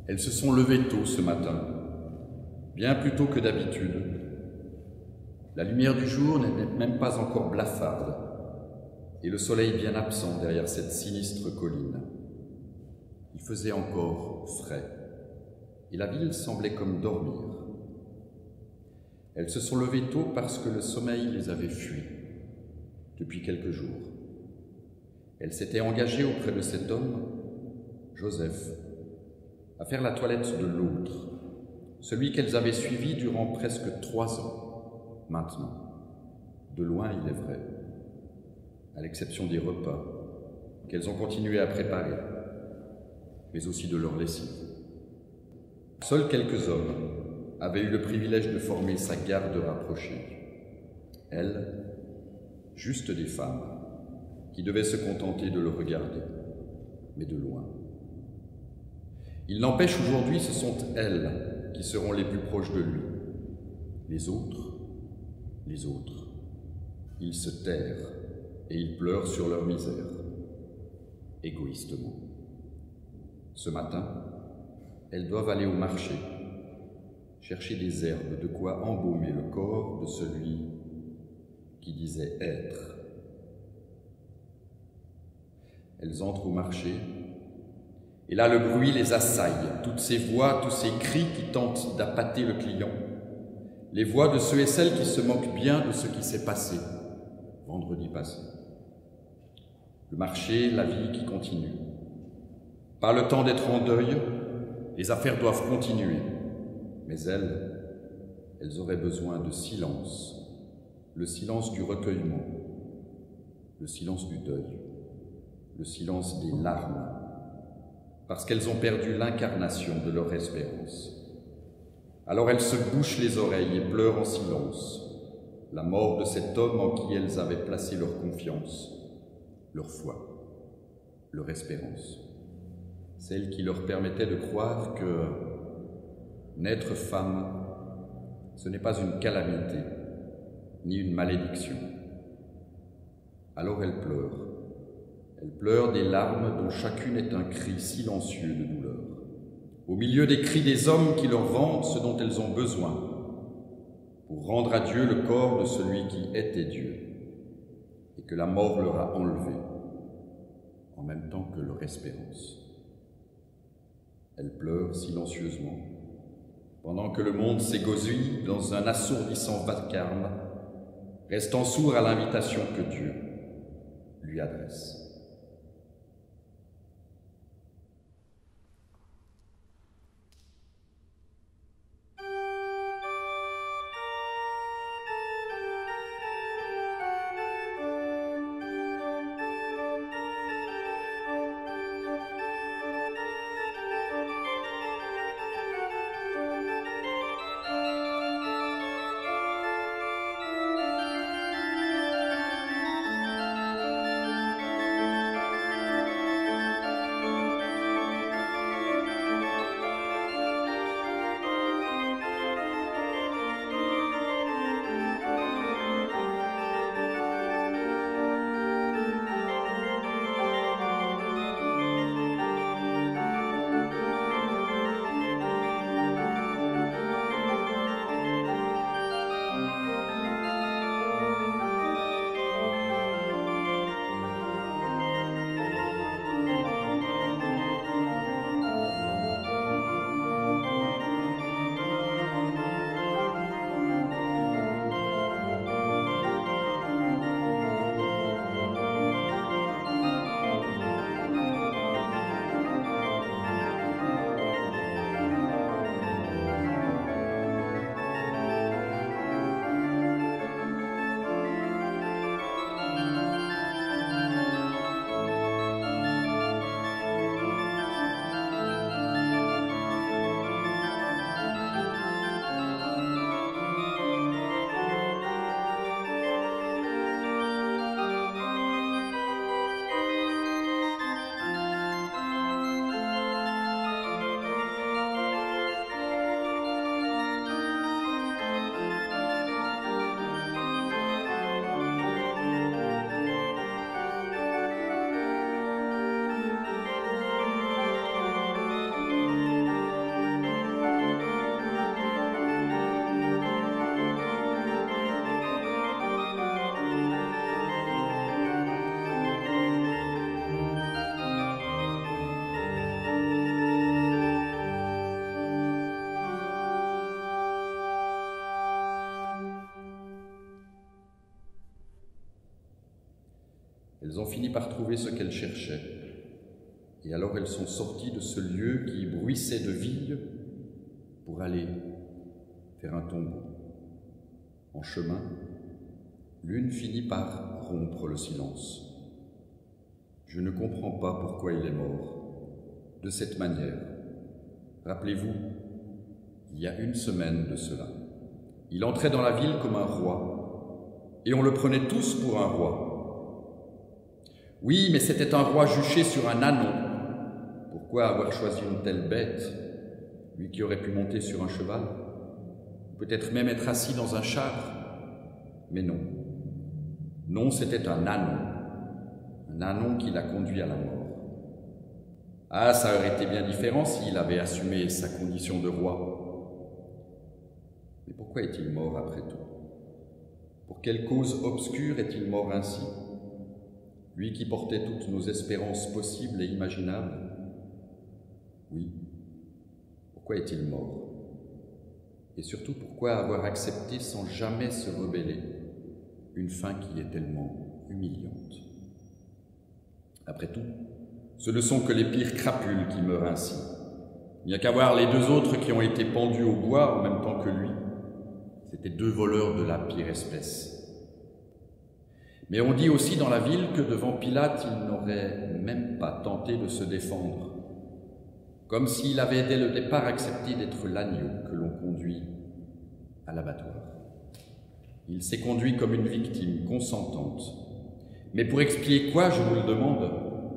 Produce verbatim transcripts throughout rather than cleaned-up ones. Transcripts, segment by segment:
Elles se sont levées tôt ce matin, bien plus tôt que d'habitude. La lumière du jour n'est même pas encore blafarde, et le soleil bien absent derrière cette sinistre colline. Il faisait encore frais, et la ville semblait comme dormir. Elles se sont levées tôt parce que le sommeil les avait fuies depuis quelques jours. Elles s'étaient engagées auprès de cet homme, Joseph, à faire la toilette de l'autre, celui qu'elles avaient suivi durant presque trois ans, maintenant. De loin, il est vrai, à l'exception des repas qu'elles ont continué à préparer, mais aussi de leur lessive. Seuls quelques hommes avaient eu le privilège de former sa garde rapprochée. Elles, juste des femmes, qui devaient se contenter de le regarder, mais de loin. Il n'empêche, aujourd'hui, ce sont elles qui seront les plus proches de lui. Les autres, les autres, ils se terrent et ils pleurent sur leur misère, égoïstement. Ce matin, elles doivent aller au marché, chercher des herbes, de quoi embaumer le corps de celui qui disait être. Elles entrent au marché, et là le bruit les assaille, toutes ces voix, tous ces cris qui tentent d'appâter le client, les voix de ceux et celles qui se moquent bien de ce qui s'est passé vendredi passé. Le marché, la vie qui continue. Pas le temps d'être en deuil, les affaires doivent continuer, mais elles, elles auraient besoin de silence, le silence du recueillement, le silence du deuil, le silence des larmes, parce qu'elles ont perdu l'incarnation de leur espérance. Alors elles se bouchent les oreilles et pleurent en silence la mort de cet homme en qui elles avaient placé leur confiance, leur foi, leur espérance, celle qui leur permettait de croire que naître femme, ce n'est pas une calamité, ni une malédiction. Alors elles pleurent. Elles pleurent des larmes dont chacune est un cri silencieux de douleur, au milieu des cris des hommes qui leur vendent ce dont elles ont besoin, pour rendre à Dieu le corps de celui qui était Dieu, et que la mort leur a enlevé, en même temps que leur espérance. Elles pleurent silencieusement, pendant que le monde s'égosille dans un assourdissant vacarme, restant sourd à l'invitation que Dieu lui adresse. elles ont fini par trouver ce qu'elles cherchaient. Et alors elles sont sorties de ce lieu qui bruissait de vie pour aller vers un tombeau. En chemin, l'une finit par rompre le silence. Je ne comprends pas pourquoi il est mort de cette manière. Rappelez-vous, il y a une semaine de cela, il entrait dans la ville comme un roi, et on le prenait tous pour un roi. Oui, mais c'était un roi juché sur un ânon. Pourquoi avoir choisi une telle bête, lui qui aurait pu monter sur un cheval, peut-être même être assis dans un char? Mais non. Non, c'était un ânon, un ânon qui l'a conduit à la mort. Ah, ça aurait été bien différent s'il avait assumé sa condition de roi. Mais pourquoi est-il mort après tout? Pour quelle cause obscure est-il mort ainsi? Lui qui portait toutes nos espérances possibles et imaginables? Oui. Pourquoi est-il mort? Et surtout, pourquoi avoir accepté sans jamais se rebeller une fin qui est tellement humiliante? Après tout, ce ne sont que les pires crapules qui meurent ainsi. Il n'y a qu'à voir les deux autres qui ont été pendus au bois en même temps que lui. C'étaient deux voleurs de la pire espèce. Mais on dit aussi dans la ville que devant Pilate, il n'aurait même pas tenté de se défendre, comme s'il avait dès le départ accepté d'être l'agneau que l'on conduit à l'abattoir. Il s'est conduit comme une victime consentante. Mais pour expier quoi, je vous le demande?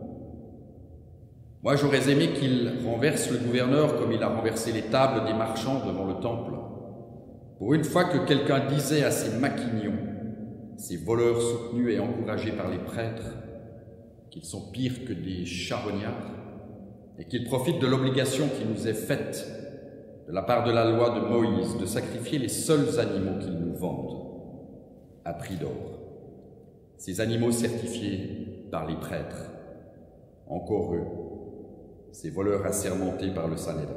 Moi, j'aurais aimé qu'il renverse le gouverneur comme il a renversé les tables des marchands devant le temple. Pour une fois que quelqu'un disait à ces maquignons, ces voleurs soutenus et encouragés par les prêtres, qu'ils sont pires que des charognards et qu'ils profitent de l'obligation qui nous est faite de la part de la loi de Moïse de sacrifier les seuls animaux qu'ils nous vendent à prix d'or. Ces animaux certifiés par les prêtres, encore eux, ces voleurs assermentés par le Sanhédrin.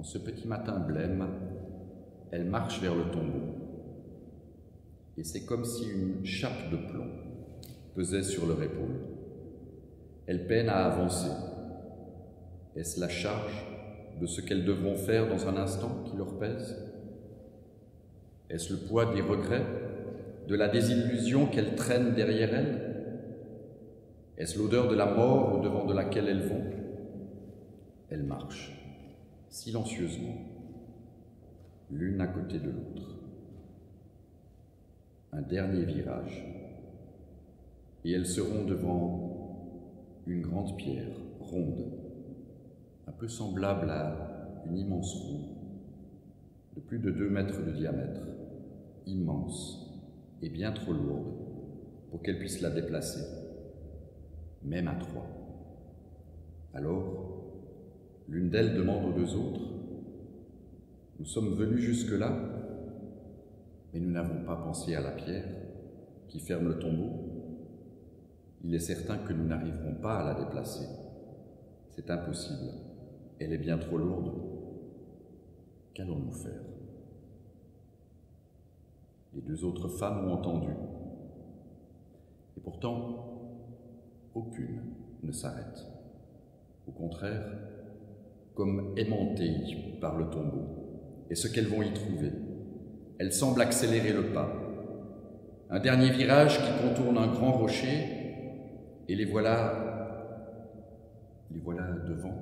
ce petit matin blême, elle marche vers le tombeau. Et c'est comme si une chape de plomb pesait sur leur épaule. Elle peine à avancer. Est-ce la charge de ce qu'elles devront faire dans un instant qui leur pèse? Est-ce le poids des regrets, de la désillusion qu'elles traînent derrière elles? Est-ce l'odeur de la mort au-devant de laquelle elles vont? Elles marchent, silencieusement, l'une à côté de l'autre. Un dernier virage, et elles seront devant une grande pierre ronde, un peu semblable à une immense roue, de plus de deux mètres de diamètre, immense et bien trop lourde pour qu'elles puissent la déplacer, même à trois. Alors, l'une d'elles demande aux deux autres, « Nous sommes venus jusque-là, mais nous n'avons pas pensé à la pierre qui ferme le tombeau. Il est certain que nous n'arriverons pas à la déplacer. C'est impossible. Elle est bien trop lourde. Qu'allons-nous faire ?» Les deux autres femmes ont entendu. Et pourtant, aucune ne s'arrête. Au contraire, comme aimantées par le tombeau et ce qu'elles vont y trouver, elles semblent accélérer le pas. Un dernier virage qui contourne un grand rocher, et les voilà, les voilà devant,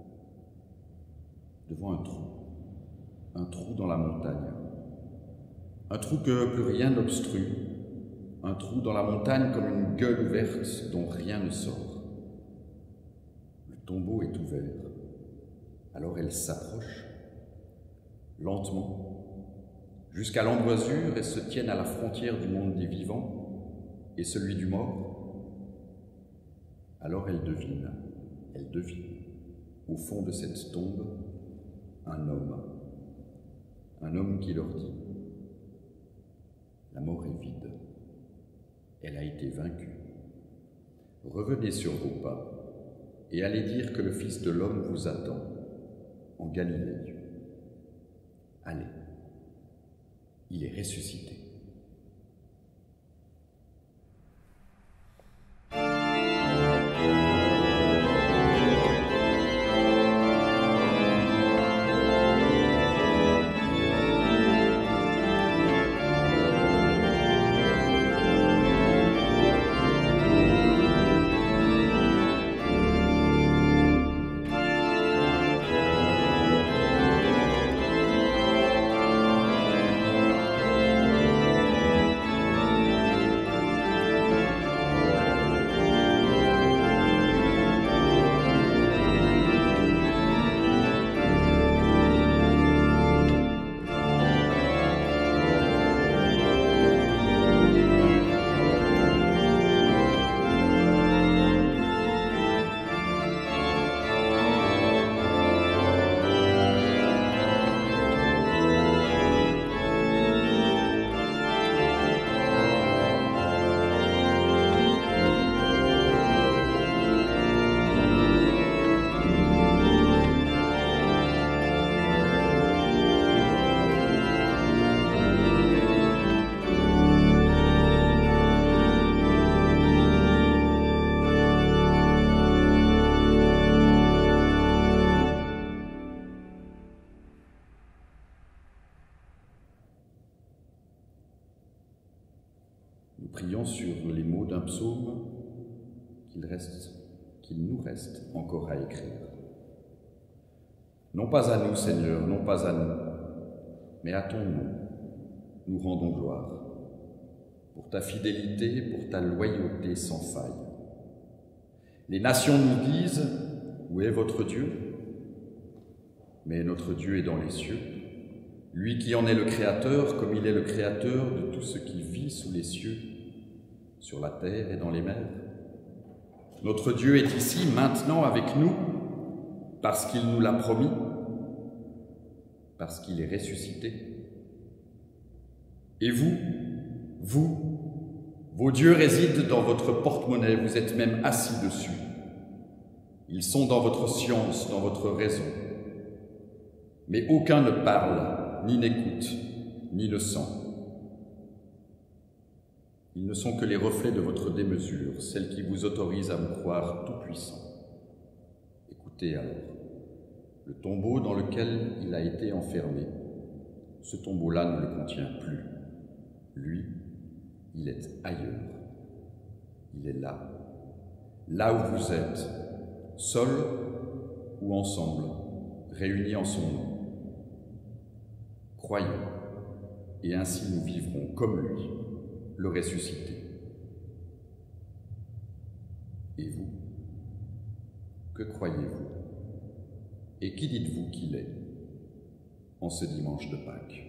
devant un trou, un trou dans la montagne, un trou que plus rien n'obstrue, un trou dans la montagne comme une gueule ouverte dont rien ne sort. Le tombeau est ouvert, alors elles s'approchent, lentement, jusqu'à l'embrasure et se tiennent à la frontière du monde des vivants et celui du mort. Alors elles devinent, elles devinent, au fond de cette tombe, un homme, un homme qui leur dit « La mort est vide, elle a été vaincue. Revenez sur vos pas et allez dire que le Fils de l'homme vous attend en Galilée. Allez. Il est ressuscité. » Nous prions sur les mots d'un psaume qu'il reste, qu'il nous reste encore à écrire. Non pas à nous, Seigneur, non pas à nous, mais à ton nom, nous rendons gloire, pour ta fidélité, pour ta loyauté sans faille. Les nations nous disent, où est votre Dieu? Mais notre Dieu est dans les cieux, lui qui en est le Créateur, comme il est le Créateur de tout ce qui vit sous les cieux, sur la terre et dans les mers. Notre Dieu est ici, maintenant, avec nous, parce qu'il nous l'a promis, parce qu'il est ressuscité. Et vous, vous, vos dieux résident dans votre porte-monnaie, vous êtes même assis dessus. Ils sont dans votre science, dans votre raison. mais aucun ne parle, ni n'écoute, ni ne sent. Ils ne sont que les reflets de votre démesure, celle qui vous autorise à vous croire tout-puissant. Écoutez alors, le tombeau dans lequel il a été enfermé, ce tombeau-là ne le contient plus. Lui, il est ailleurs. Il est là, là où vous êtes, seul ou ensemble, réunis en son nom. Croyons, et ainsi nous vivrons comme lui, le ressuscité. Et vous, que croyez-vous? Et qui dites-vous qu'il est en ce dimanche de Pâques?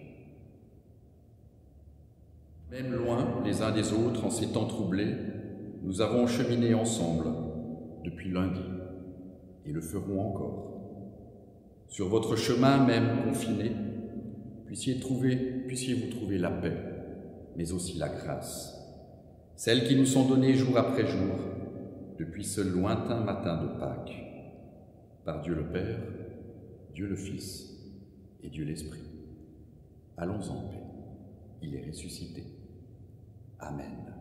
Même loin les uns des autres, en ces temps troublés, nous avons cheminé ensemble depuis lundi et le ferons encore. Sur votre chemin même confiné, puissiez trouver, puissiez-vous trouver la paix, mais aussi la grâce, celles qui nous sont données jour après jour depuis ce lointain matin de Pâques, par Dieu le Père, Dieu le Fils et Dieu l'Esprit. Allons en paix, il est ressuscité. Amen.